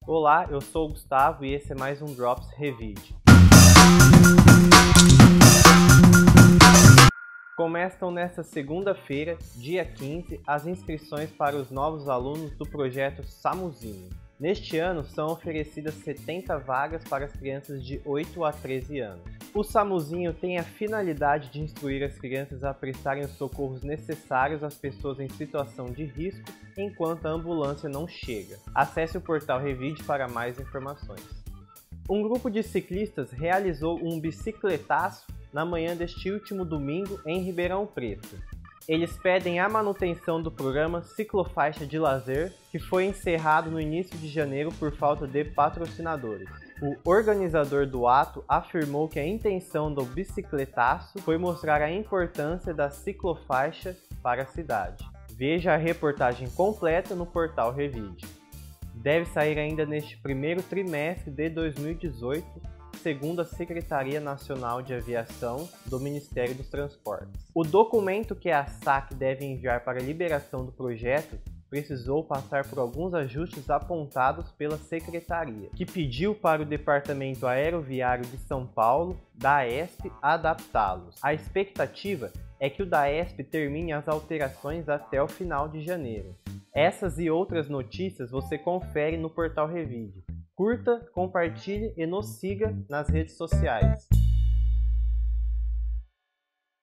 Olá, eu sou o Gustavo e esse é mais um Drops Revide. Começam nesta segunda-feira, dia 15, as inscrições para os novos alunos do projeto Samuzinho. Neste ano, são oferecidas 70 vagas para as crianças de 8 a 13 anos. O Samuzinho tem a finalidade de instruir as crianças a prestarem os socorros necessários às pessoas em situação de risco enquanto a ambulância não chega. Acesse o portal Revide para mais informações. Um grupo de ciclistas realizou um bicicletaço na manhã deste último domingo em Ribeirão Preto. Eles pedem a manutenção do programa Ciclofaixa de Lazer, que foi encerrado no início de janeiro por falta de patrocinadores. O organizador do ato afirmou que a intenção do bicicletaço foi mostrar a importância da ciclofaixa para a cidade. Veja a reportagem completa no portal Revide. Deve sair ainda neste primeiro trimestre de 2018, segundo a Secretaria Nacional de Aviação do Ministério dos Transportes. O documento que a SAC deve enviar para a liberação do projeto precisou passar por alguns ajustes apontados pela Secretaria, que pediu para o Departamento Aeroviário de São Paulo, DAESP, adaptá-los. A expectativa é que o DAESP termine as alterações até o final de janeiro. Essas e outras notícias você confere no portal Revide. Curta, compartilhe e nos siga nas redes sociais.